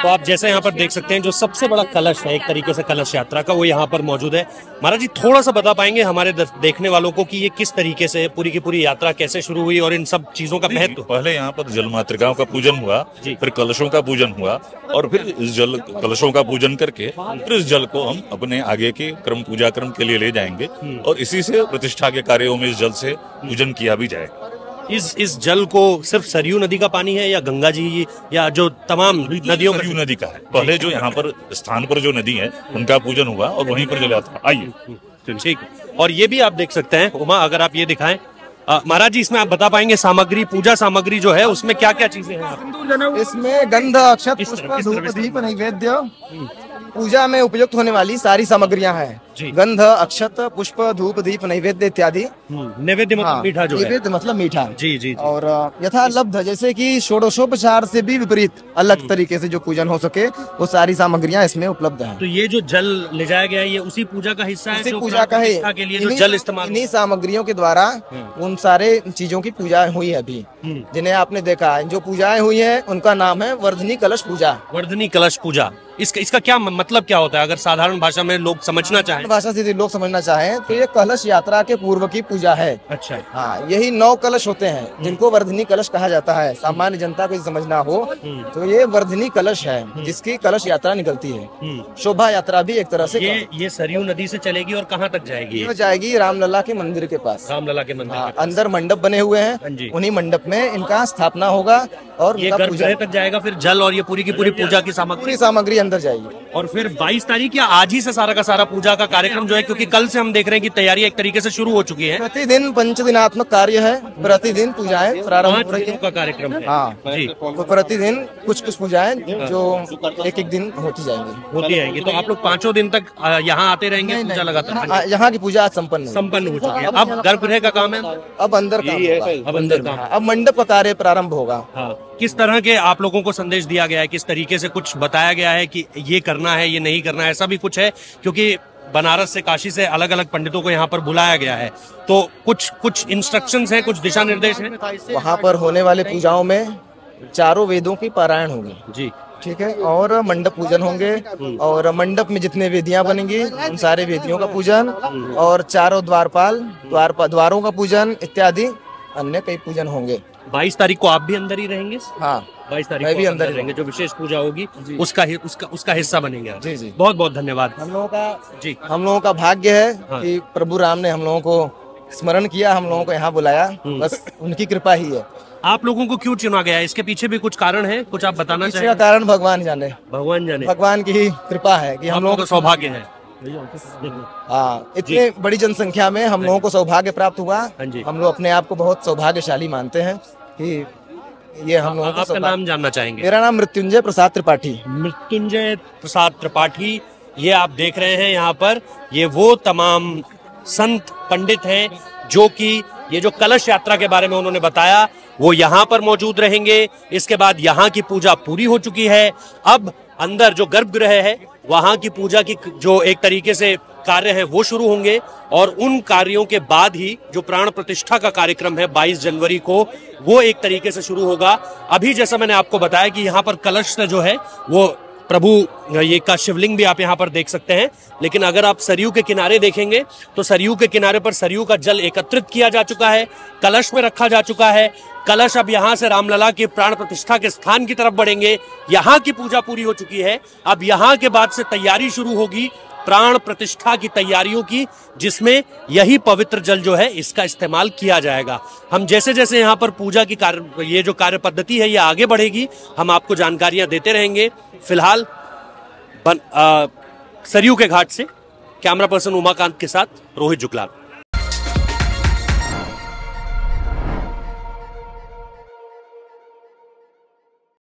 तो आप जैसे यहाँ पर देख सकते हैं जो सबसे बड़ा कलश है एक तरीके से कलश यात्रा का वो यहाँ पर मौजूद है। महाराज जी थोड़ा सा बता पाएंगे हमारे देखने वालों को कि ये किस तरीके से पूरी की पूरी यात्रा कैसे शुरू हुई और इन सब चीजों का महत्व? पहले यहाँ पर जल मातृकाओं का पूजन हुआ, फिर कलशों का पूजन हुआ और फिर इस जल कलशों का पूजन करके फिर इस जल को हम अपने आगे के पूजा क्रम के लिए ले जाएंगे और इसी से प्रतिष्ठा के कार्यों में इस जल से पूजन किया भी जाएगा। इस जल को सिर्फ सरयू नदी का पानी है या गंगा जी या जो तमाम नदियों सरयू नदी का है? पहले जो यहाँ पर स्थान पर जो नदी है उनका पूजन हुआ और वहीं पर जल आता। आइए ठीक। और ये भी आप देख सकते हैं उमा, अगर आप ये दिखाएं महाराज जी, इसमें आप बता पाएंगे सामग्री, पूजा सामग्री जो है उसमें क्या क्या चीजें हैं? इसमें गंध, अक्षत, पुष्प, धूप, दीप, नैवेद्य, पूजा में उपयुक्त होने वाली सारी सामग्रियां हैं। गंध, अक्षत, पुष्प, धूप, दीप, नैवेद्य इत्यादि। नैवेद्य मतलब मीठा जो है। नैवेद्य मतलब मीठा। जी। और यथालब्ध जैसे कि षोडशोपचार से भी विपरीत अलग तरीके से जो पूजन हो सके वो सारी सामग्रियां इसमें उपलब्ध हैं। तो ये जो जल ले जाया गया है ये उसी पूजा का हिस्सा है? उसी पूजा का है के लिए जो जल इस्तेमाल, इन्हीं सामग्रियों के द्वारा उन सारे चीजों की पूजा हुई है अभी, जिन्हें आपने देखा है। जो पूजाएं हुई है उनका नाम है वर्धनी कलश पूजा। वर्धनी कलश पूजा, इसका क्या मतलब क्या होता है अगर साधारण भाषा में लोग समझना चाहें? भाषा से लोग समझना चाहें तो ये कलश यात्रा के पूर्व की पूजा है। अच्छा। हाँ, यही 9 कलश होते हैं जिनको वर्धनी कलश कहा जाता है। सामान्य जनता को समझना हो तो ये वर्धनी कलश है जिसकी कलश यात्रा निकलती है। शोभा यात्रा भी एक तरह से ये सरयू नदी से चलेगी और कहाँ तक जाएगी? जाएगी रामलला के मंदिर के पास। रामलला के मंदिर अंदर मंडप बने हुए हैं, उन्हीं मंडप में इनका स्थापना होगा और ये गर्भगृह तक जाएगा। फिर जल और ये पूरी की पूरी पूजा की सामग्री अंदर जाएगी। और फिर 22 तारीख या आज ही से सारा का सारा पूजा का कार्यक्रम जो है, क्योंकि कल से हम देख रहे हैं कि तैयारी एक तरीके से शुरू हो चुकी है। प्रतिदिन पंचदिनात्मक कार्य है, प्रतिदिन पूजाएं प्रारंभ हो रही है। का कार्यक्रम है। हाँ जी, तो प्रतिदिन कुछ पूजाएं जो एक दिन होती जाएंगी। तो आप लोग 5 दिन तक यहाँ आते रहेंगे पूजा लगातार? यहाँ की पूजा आज संपन्न हो चुकी है। अब गर्भगृह का काम है, अब अंदर काम, अब मंडप का कार्य प्रारंभ होगा। किस तरह के आप लोगों को संदेश दिया गया है, किस तरीके से कुछ बताया गया है कि ये करना है ये नहीं करना है, ऐसा भी कुछ है? क्योंकि बनारस से, काशी से अलग अलग पंडितों को यहाँ पर बुलाया गया है, तो कुछ इंस्ट्रक्शंस हैं, कुछ दिशा निर्देश हैं? वहाँ पर होने वाले पूजाओं में चारों वेदों की पारायण होगी जी, ठीक है, और मंडप पूजन होंगे और मंडप में जितने वेदियां बनेंगी उन सारे वेदियों का पूजन और चारों द्वारों का पूजन इत्यादि अन्य कई पूजन होंगे। 22 तारीख को आप भी अंदर ही रहेंगे? हाँ, 22 तारीख को भी अंदर रहेंगे। जो विशेष पूजा होगी उसका हिस्सा बनेंगे। जी। बहुत बहुत धन्यवाद। हम लोगों का भाग्य है कि प्रभु राम ने हम लोगों को स्मरण किया, हम लोगों को यहाँ बुलाया, बस उनकी कृपा ही है। आप लोगों को क्यों चुना गया है? इसके पीछे भी कुछ कारण है, कुछ आप बताना चाहिए? इसका कारण भगवान जाने, भगवान की ही कृपा है कि हम लोगों को सौभाग्य है। हाँ, इतने बड़ी जनसंख्या में हम लोगों को सौभाग्य प्राप्त हुआ। हम लोग अपने आप को बहुत सौभाग्यशाली मानते हैं कि ये हम लोगों को। आपका नाम जानना चाहेंगे? मेरा नाम मृत्युंजय प्रसाद त्रिपाठी। मृत्युंजय प्रसाद त्रिपाठी, ये आप देख रहे हैं यहाँ पर, ये वो तमाम संत पंडित हैं जो कि ये जो कलश यात्रा के बारे में उन्होंने बताया वो यहाँ पर मौजूद रहेंगे। इसके बाद यहाँ की पूजा पूरी हो चुकी है, अब अंदर जो गर्भगृह है वहां की पूजा की जो एक तरीके से कार्य है वो शुरू होंगे और उन कार्यों के बाद ही जो प्राण प्रतिष्ठा का कार्यक्रम है 22 जनवरी को वो एक तरीके से शुरू होगा। अभी जैसा मैंने आपको बताया कि यहाँ पर कलश से जो है वो प्रभु ये का शिवलिंग भी आप यहाँ पर देख सकते हैं, लेकिन अगर आप सरयू के किनारे देखेंगे तो सरयू के किनारे पर सरयू का जल एकत्रित किया जा चुका है, कलश में रखा जा चुका है। कलश अब यहाँ से रामलला के प्राण प्रतिष्ठा के स्थान की तरफ बढ़ेंगे। यहाँ की पूजा पूरी हो चुकी है, अब यहाँ के बाद से तैयारी शुरू होगी प्राण प्रतिष्ठा की तैयारियों की, जिसमें यही पवित्र जल जो है इसका इस्तेमाल किया जाएगा। हम जैसे जैसे यहाँ पर पूजा की ये जो कार्य पद्धति है ये आगे बढ़ेगी, हम आपको जानकारियां देते रहेंगे। फिलहाल सरयू के घाट से कैमरा पर्सन उमाकांत के साथ रोहित जुगलाल।